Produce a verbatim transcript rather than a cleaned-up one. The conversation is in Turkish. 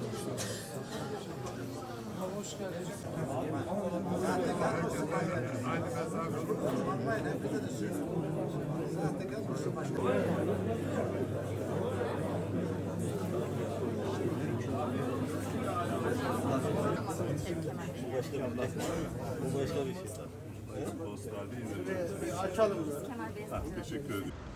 Hoş geldiniz. Bu başka bir şey. Bir açalım. Kemal Bey. Teşekkür ederim.